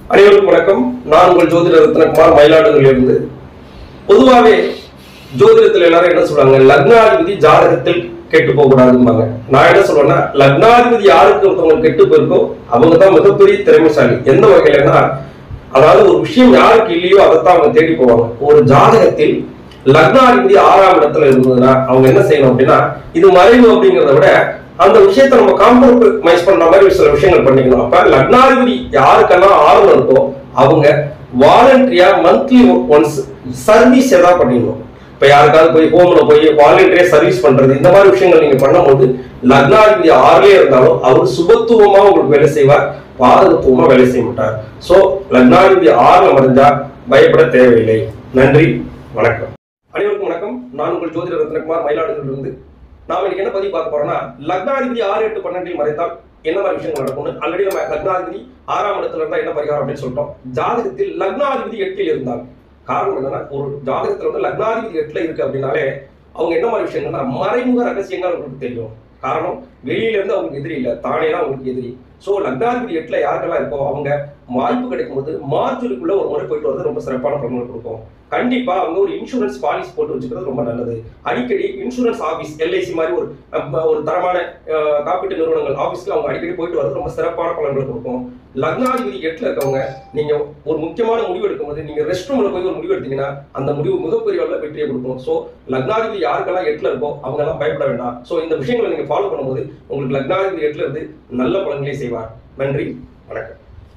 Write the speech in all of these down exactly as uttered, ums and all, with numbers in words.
அனைவருக்கும் வணக்கம். நான் உங்கள் ஜோதிட ரத்னகுமார், மயிலாடுதுறையிலிருந்து. பொதுவாகவே ஜோதிடத்தில் எல்லாரும் என்ன சொல்றாங்க, லக்னாதிபதி ஜாதகத்தில் கெட்டு போக கூடாதும்பாங்க. நான் என்ன சொல்றேன்னா, லக்னாதிபதி யாருக்கு ஒருத்தவங்க கெட்டு போயிருக்கோ அவங்க தான் மிகப்பெரிய திறமைசாலி. எந்த வகையிலன்னா, அதாவது ஒரு விஷயம் யாருக்கு இல்லையோ அதைத்தான் அவங்க தேடி போவாங்க. ஒரு ஜாதகத்தில் லக்னாதிபதி ஆறாம் இடத்துல இருந்ததுன்னா அவங்க என்ன செய்யணும் அப்படின்னா, இது மறைவு அப்படிங்கிறத விட அந்த விஷயத்தை நம்ம காம்ப்ரமைஸ் பண்ற மாதிரி சில விஷயங்கள் பண்ணிக்கணும். அப்ப லக்னாதிபதி யாருக்கெல்லாம் ஆர்வம் இருக்கோ அவங்க வாலண்டரியா மந்த்லி ஒன்ஸ் சர்வீஸ் ஏதாவது பண்ணிடணும். இப்ப யாருக்காவது போய் ஹோம்ல போய் வாலண்டரியா சர்வீஸ் பண்றது, இந்த மாதிரி விஷயங்கள் நீங்க பண்ணும்போது லக்னாதிபதி ஆறுலயே இருந்தாலும் அவர் சுபத்துவமா உங்களுக்கு வேலை செய்வார், பாதகத்துவமா வேலை செய்ய மாட்டார். சோ லக்னாதிபதி ஆறுல மறைஞ்சா பயப்பட தேவையில்லை. நன்றி, வணக்கம். அனைவருக்கும் வணக்கம். நான் உங்கள் ஜோதிட ரத்னகுமார், மயிலாடுதுறையிலிருந்து. நாம இன்னைக்கு என்ன பதிவு பார்க்க போறோம்னா, லக்னாதிபதி ஆறு எட்டு பன்னெண்டில் மறைத்தால் என்ன மாதிரி விஷயங்கள் நடக்கும்னு. ஆல்ரெடி நம்ம லக்னாதிபதி ஆறாம் இடத்துல இருந்தா என்ன பரிகாரம் அப்படின்னு சொல்லிட்டோம். ஜாதகத்தில் லக்னாதிபதி எட்டில் இருந்தால் காரணம் என்னன்னா, ஒரு ஜாதகத்துல வந்து லக்னாதிபதி எட்டுல இருக்கு அப்படின்னாலே அவங்க என்ன மாதிரி விஷயங்கள்னா மறைமுக ரகசியங்கள் அவங்களுக்கு தெரியும். காரணம், வெளியில இருந்து அவங்களுக்கு எதிரி இல்லை, தானே தான் அவங்களுக்கு எதிரி. சோ லக்னாதிபதி எட்டுல யாருக்கெல்லாம் இருக்கோ அவங்க வாய்ப்பு கிடைக்கும் போது மார்ச்சுக்குள்ள ஒரு முறை போயிட்டு வரது ரொம்ப சிறப்பான பலன்கள் கொடுக்கும். கண்டிப்பா அவங்க ஒரு இன்சூரன்ஸ் பாலிசி போட்டு வச்சுக்கிறது ரொம்ப நல்லது. அடிக்கடி இன்சூரன்ஸ் ஆபீஸ், எல்ஐசி மாதிரி ஒரு ஒரு தரமான காப்பீட்டு நிறுவனங்கள் ஆபீஸ்க்கு அவங்க அடிக்கடி போயிட்டு வரது ரொம்ப சிறப்பான பலன்களை கொடுக்கும். லக்னாதிபதி எட்டுல இருக்கவங்க நீங்க ஒரு முக்கியமான முடிவு எடுக்கும் போது நீங்க ரெஸ்ட் ரூம்ல போய் ஒரு முடிவு எடுத்தீங்கன்னா அந்த முடிவு மிகப்பெரிய அளவில் வெற்றியை கொடுக்கும். சோ லக்னாதிபதி யாருக்கெல்லாம் எட்டுல இருக்கோ அவங்க எல்லாம் பயப்பட வேண்டாம். சோ இந்த விஷயங்களை நீங்க ஃபாலோ பண்ணும்போது உங்களுக்கு லக்னாதிபதி எட்டுல இருந்து நல்ல பலன்களை செய்வார். நன்றி, வணக்கம்.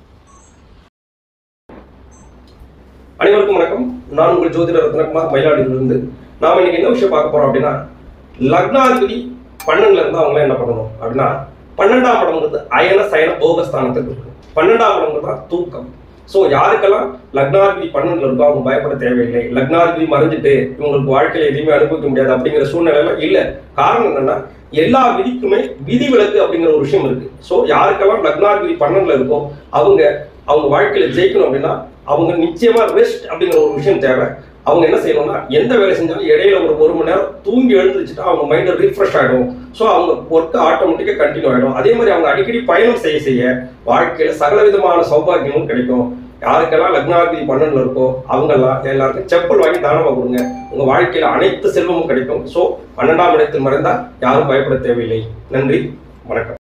அனைவருக்கும் வணக்கம். நான் உங்கள் ஜோதிட ரத்னகுமார், மயிலாடுதுறையிலிருந்து. நாம இன்னைக்கு என்ன விஷயம் பார்க்க போறோம் அப்படின்னா, லக்னாதிபதி பன்னெண்டுல இருந்து அவங்க என்ன பண்ணணும் அப்படின்னா, பன்னெண்டாம் இடம்ங்கிறது அயன சயன போகஸ்தானத்துக்கு இருக்கு. பன்னெண்டாம் இடம்ங்கிறது தான் தூக்கம். சோ யாருக்கெல்லாம் லக்னாதிபதி பன்னெண்டுல இருக்கோ அவங்க பயப்பட தேவையில்லை. லக்னாதிபதி மறைஞ்சிட்டு இவங்களுக்கு வாழ்க்கையில எதுவுமே அனுபவிக்க முடியாது அப்படிங்கிற சூழ்நிலை இல்ல. காரணம் என்னன்னா, எல்லா விதிக்குமே விதிவிலக்கு அப்படிங்கிற ஒரு விஷயம் இருக்கு. சோ யாருக்கெல்லாம் லக்னாதிபதி பன்னெண்டுல இருக்கோ அவங்க அவங்க வாழ்க்கையில ஜெயிக்கணும் அப்படின்னா அவங்க நிச்சயமா ரெஸ்ட் அப்படிங்கிற ஒரு விஷயம் தேவை. அவங்க என்ன செய்யணும்னா, எந்த வேலை செஞ்சாலும் இடையில ஒரு ஒரு மணி நேரம் தூங்கி எழுந்துச்சுட்டா அவங்க மைண்ட் ரீஃப்ரெஷ் ஆகிடும். ஸோ அவங்க ஒர்க்கு ஆட்டோமேட்டிக்காக கண்டினியூ ஆகிடும். அதே மாதிரி அவங்க அடிக்கடி பயணம் செய்ய செய்ய வாழ்க்கையில சகல விதமான சௌபாகியமும் கிடைக்கும். யாருக்கெல்லாம் லக்னாதிபதி பன்னெண்டுல இருக்கோ அவங்கெல்லாம் எல்லாருக்கும் செப்பல் வாங்கி தானமாக கொடுங்க. உங்க வாழ்க்கையில அனைத்து செல்வமும் கிடைக்கும். ஸோ பன்னெண்டாம் இடத்தில் மறைந்தா யாரும் பயப்பட தேவையில்லை. நன்றி, வணக்கம்.